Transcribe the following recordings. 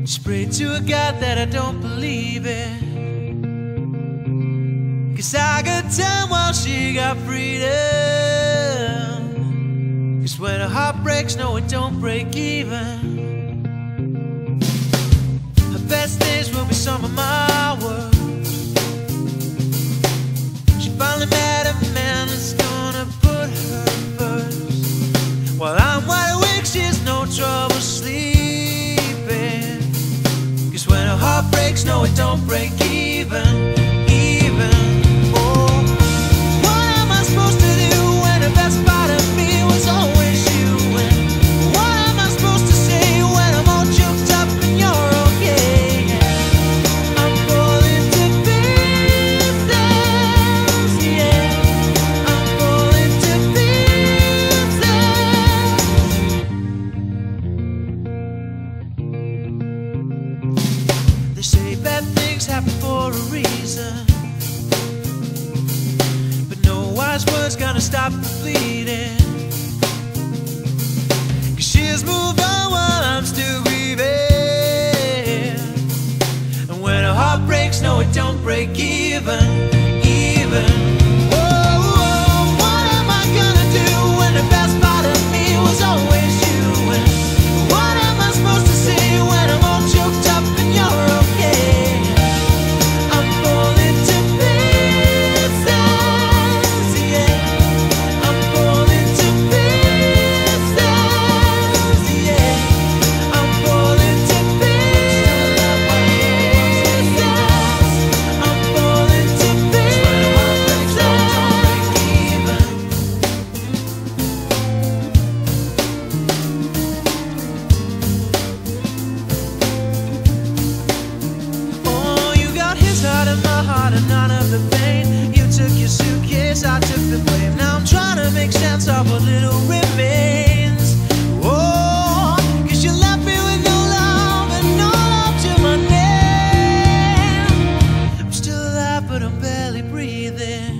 Just pray to a God that I don't believe it, 'cause I got time while she got freedom. 'Cause when a heart breaks, no, it don't break even. Her best days will be some of my work. She finally met a man that's gonna put her first. While I'm wide awake, she's no trouble sleeping. 'Cause when a heart breaks, no, it don't break even. Oh, what am I supposed to do when the best part of me was always you? And what am I supposed to say when I'm all choked up and you're okay? I'm falling to pieces, yeah. I'm falling to pieces. They say bad things happen for a reason, but no wise words gonna stop the bleeding. 'Cause she's moved on while I'm still grieving. And when a heart breaks, no, it don't break even. Oh, what am I gonna do when the best part of me was always you? And what am I supposed to say when I'm all choked up and you're okay? I'm falling to pieces, yeah. I'm falling to pieces, yeah. I'm falling to pieces. I'm falling to pieces. Oh, you got his heart and my heart and none of the pain. You took your suitcase, I took the blame. Now I'm trying to make sense of what little remains. Oh, 'cause you left me with no love and no love to my name. I'm still alive, but I'm barely breathing.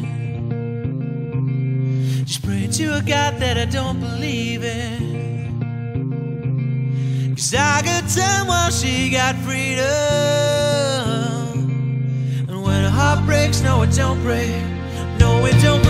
Just pray to a God that I don't believe in, 'cause I got time while she got freedom. And when a heart breaks, no, it don't break. No, it don't break.